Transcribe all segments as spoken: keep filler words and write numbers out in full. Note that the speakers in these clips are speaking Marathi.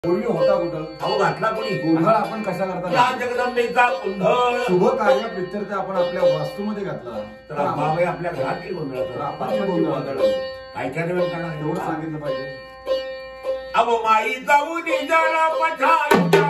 पूर्वी होता कुठं अहो घातला कोणी गोंधळ आपण कशा करता या जगदंबेचा गोंधळ शुभ कार्य प्रित्यर्थ आपण आपल्या वास्तूमध्ये घातला तर बाबाई आपल्या घरात केली गोंधळ तर आपण गोंधळ काय काय वेळ करणार एवढं सांगितलं पाहिजे। अहो माई जाऊ दे जरा पछाईचा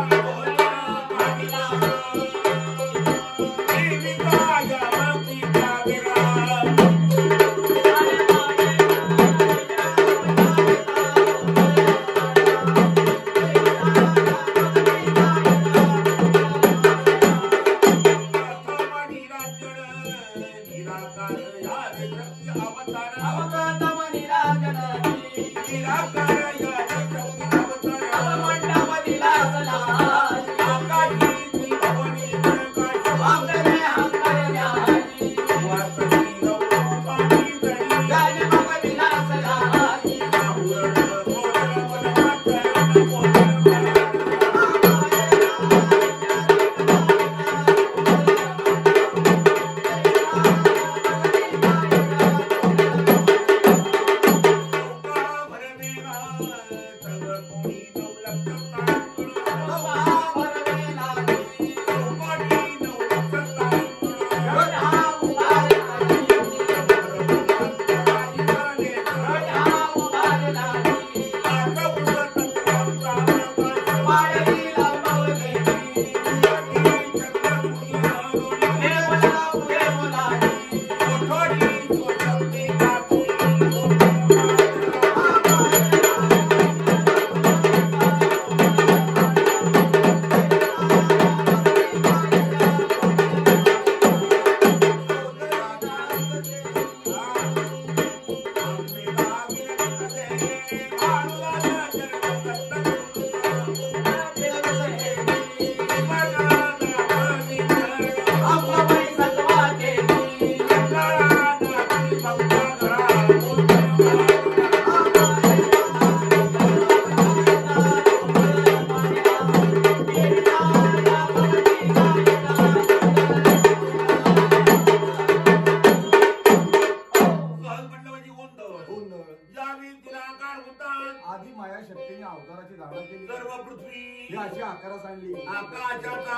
आधी माया शक्तीने अवताराची धारणा केली, सर्व पृथ्वी अशी आकारास आणली, आकाशाचा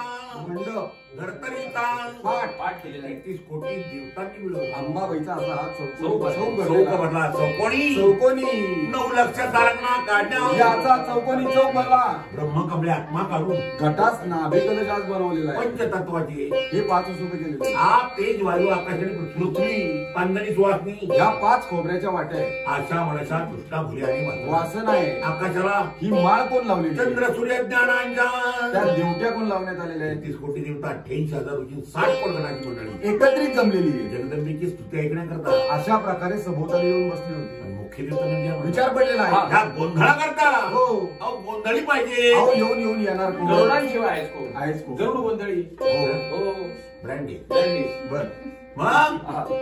मंडप धरतरीचा पाठ पाठ केलेला एकतीस कोटी देवतांनी मिळवला। अंबाबाईचा असा हात चौक चौक भरला चौकोनी चौकोनी नऊ लक्ष तारंगा काढण्या याचा चौकोनी चौक भरला ब्रह्मकमले आत्मा काढून घटास नाभिकलशास बनवलेला आहे। पंचतत्वाचे हे पाच उभे केलेले आप तेज वायू आकाश आणि पृथ्वी पांदणी सुवासनी या पाच खोबऱ्याच्या वाट्या आहेत। आशा मनसा कृष्णा भुले आणि वासन आहे। आकाशाला ही माळ कोण लावली? चंद्र सूर्य ज्ञानांच्या त्या देवट्या कोण लावण्यात आलेल्या आहेत? तीस कोटी देवता अठ्ठ्याऐंशी हजार रोजी साठ कोट गणाची मंडळी एकत्रित जमलेली आहे। जगदंबेची स्तुती ऐकण्याकरता अशा प्रकारे सभोवताली येऊन बसली होती। मुख्य देवता म्हणजे विचार पडलेला आहे ह्या गोंधळा करता हो अहो गोंधळी पाहिजे अहो येऊन येऊन येणार कोण? गरुडांशिवाय आहेस कोण? आहेस कोण? गरुड गोंधळी हो हो ब्रँडी ब्रँडी बर मग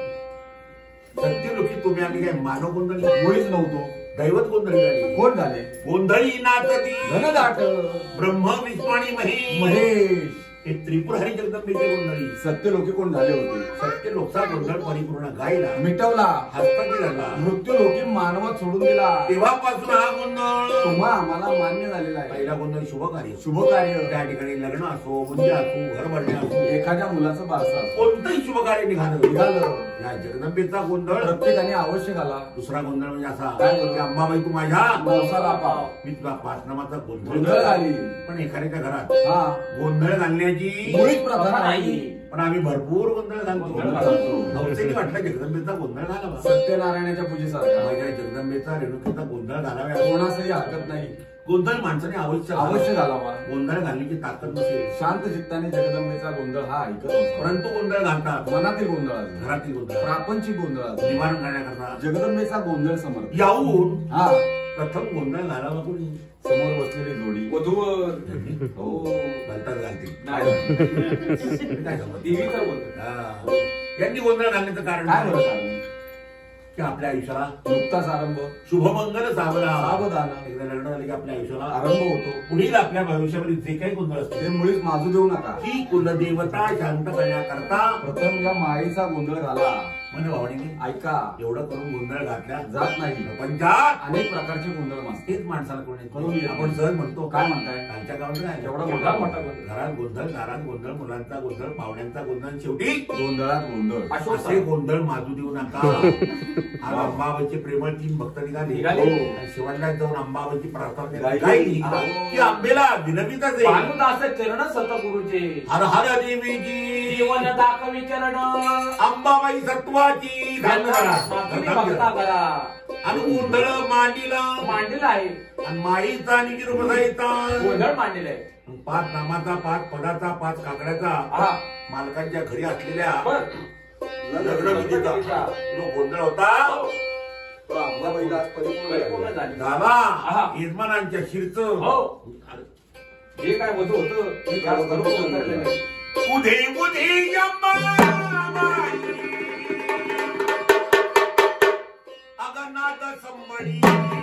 सत्य लोकी तुम्ही आम्ही काय मानव गोंधळी मुळीच नव्हतो, दैवत गोंधळी झाली। कोण झाले? गोंधळी नाचती धनदाट ब्रह्म विष्णू महेश महेश हे त्रिपुर हरी जगदंबेचे गोंधळी सत्य लोके कोण झाले होते? सत्य लोकचा गोंधळ परिपूर्ण गायला मिटवला, हस्तकी झाला, मृत्यू लोकी मानवात सोडून दिला। तेव्हापासून हा गोंधळ तुम्हा आम्हाला मान्य झालेला आहे। पहिला गोंधळ शुभ कार्य शुभ कार्य त्या ठिकाणी लग्न असो मुंजे असो घर भरणे असो एखाद्या मुलाचं बारसा असो कोणतंही शुभ कार्य निघालं निघालं या जगदंबेचा गोंधळ प्रत्येकाने आवश्यक आला। दुसरा गोंधळ म्हणजे असा काय की अंबाबाई तू माझ्या नवसाला पाव मी तुला पाच नामाचा गोंधळ गोंधळ घाली। पण एखाद्याच्या घरात हा गोंधळ घालण्याची मुळीच प्रथा नाही, पण आम्ही भरपूर गोंधळ घालतो। गोंधळ घालतो। नवसेनी वाटलं जगदंबेचा गोंधळ घालावा, सत्यनारायणाच्या पूजेसारखा माझ्या जगदंबेचा रेणुकेचा गोंधळ घालाव्या कोणासही हरकत नाही। गोंधळ माणसाने आवश्यक अवश्य घालावा। गोंधळ घालण्याची ताकद नसेल शांत चित्ताने जगदंबेचा गोंधळ हा ऐकत असतो, परंतु गोंधळ घालतात मनातील गोंधळ असतो, घरातील गोंधळ प्रापंचिक गोंधळ असतो। निवारण करण्याकरता जगदंबेचा गोंधळ समर्थ याहून हा प्रथम गोंधळ घालावा कोणी समोर बसलेली जोडी वधूवर हो घालतात घालतील नाही काय समज देवीचा गोंधळ हा. यांनी गोंधळ घालण्याचं कारण काय काय? बरं कारण? की आपल्या आयुष्याला नुकताच आरंभ शुभमंगल सावला सावधान एकदा लग्न झाले की आपल्या आयुष्याला आरंभ होतो। पुढील आपल्या भविष्यामध्ये जे काही गोंधळ असते ते मुळीच माजू देऊ नका। ही कुलदेवता शांत करण्याकरता प्रथम या माईचा गोंधळ घाला। म्हणे भावने ऐका एवढं करून गोंधळ घातल्या जात नाही पंचात अनेक प्रकारचे गोंधळ मासतात तेच माणसाला कोणी करून येत आपण सहज म्हणतो काय म्हणताय कालच्या गावात नाही एवढा मोठा मोठा मोठा गोंधळ. घरात गोंधळ दारात गोंधळ मुलांचा गोंधळ पाहुण्यांचा गोंधळ शेवटी गोंधळात गोंधळ अशोक असे गोंधळ माजू देऊ नका आज अंबाबाईचे प्रेमळ तीन भक्त निघाले निघाले. आणि शिवाजीला जाऊन अंबाबाईची प्रार्थना गायली. गायली हा. की आंबेला विनवीतच आहे भानुदास चरण सतगुरुचे हर हर देवीची जीवन दाखवी चरण अंबाबाई सत्वाची धन्य करा. तुम्ही भक्ता करा आणि गोंधळ मांडीला मांडलेला आहे आणि माईचा आणि निरुपसाईचा गोंधळ मांडलेला आहे पाच नामाचा पाच पदाचा पाच काकड्याचा हा मालकांच्या घरी असलेल्या बर लग्न विधीचा जो गोंधळ होता अंबाबाईला आज परिपूर्ण परिपूर्ण झाली. झाली. झाला आहा. यजमानांच्या शिरच हो जे काय वधू होतं ते ते बरोबर बरोबर उतरलेलं आहे. उधे उधे अंबाबाई अगनाथ संबळी